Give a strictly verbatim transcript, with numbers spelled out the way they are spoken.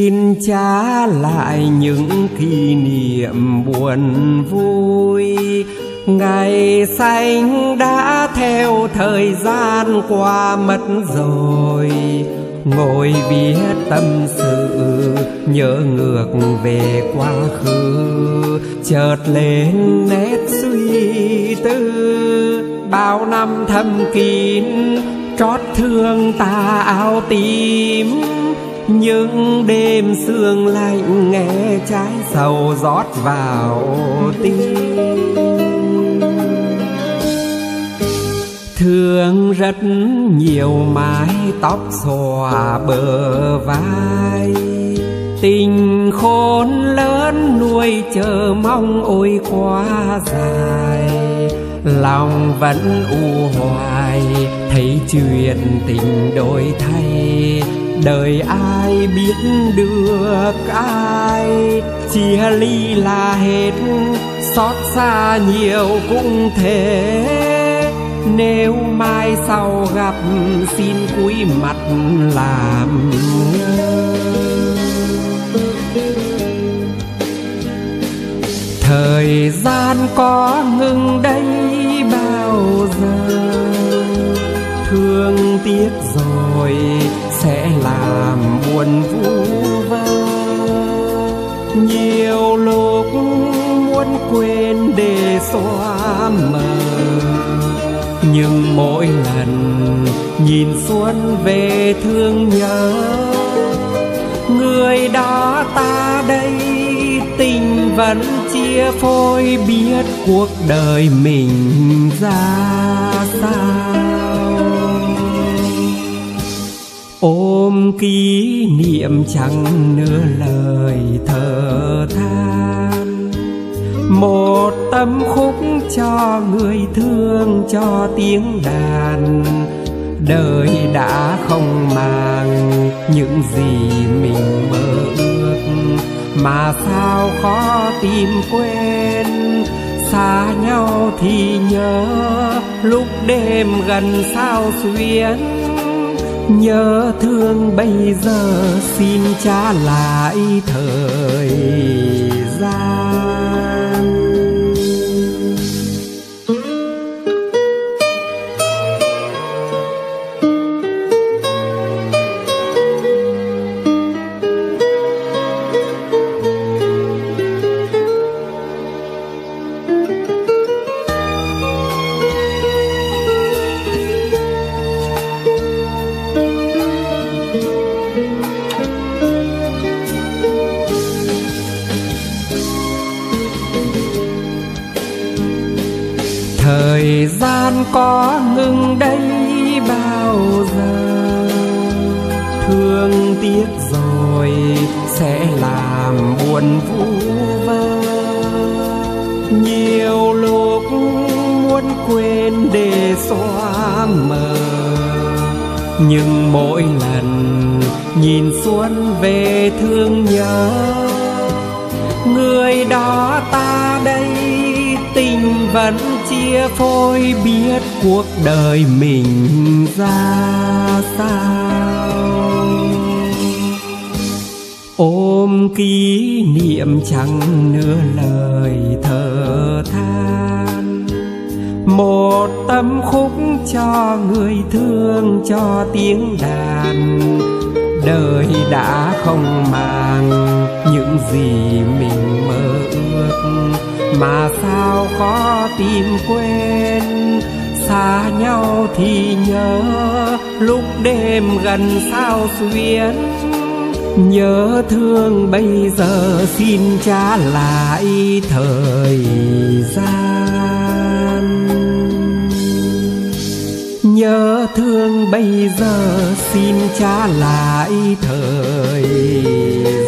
Xin trả lại những kỷ niệm buồn vui, ngày xanh đã theo thời gian qua mất rồi. Ngồi viết tâm sự nhớ ngược về quá khứ, chợt lên nét suy tư. Bao năm thầm kín trót thương ta áo tím, những đêm sương lạnh nghe trái sầu rót vào tim. Thương rất nhiều mái tóc xòa bờ vai, tình khôn lớn nuôi chờ mong ôi quá dài. Lòng vẫn u hoài thấy chuyện tình đổi thay, đời ai biết được ai. Chia ly là hết, xót xa nhiều cũng thế. Nếu mai sau gặp xin cúi mặt làm ngơ. Thời gian có ngừng đây bao giờ, thương tiếc rồi sẽ làm buồn vu vơ. Nhiều lúc muốn quên để xóa mờ, nhưng mỗi lần nhìn xuân về thương nhớ. Người đó ta đây tình vẫn chia phôi, biết cuộc đời mình ra sao. Ôm kỷ niệm chẳng nửa lời thở than, một tâm khúc cho người thương cho tiếng đàn. Đời đã không mang những gì mình mơ ước, mà sao khó tìm quên. Xa nhau thì nhớ lúc đêm gần sao xuyến, nhớ thương bây giờ xin trả lại thời gian. Thời gian có ngừng đây bao giờ, thương tiếc rồi sẽ làm buồn vu vơ. Nhiều lúc muốn quên để xóa mờ, nhưng mỗi lần nhìn xuân về thương nhớ. Người đó ta đây tình vẫn chia phôi, biết cuộc đời mình ra sao. Ôm kỷ niệm chẳng nửa lời thở than, một tâm khúc cho người thương cho tiếng đàn. Đời đã không mang những gì mình mơ ước, mà sao khó tìm quên. Xa nhau thì nhớ lúc đêm gần sao xuyến, nhớ thương bây giờ xin trả lại thời gian. Nhớ thương bây giờ xin trả lại thời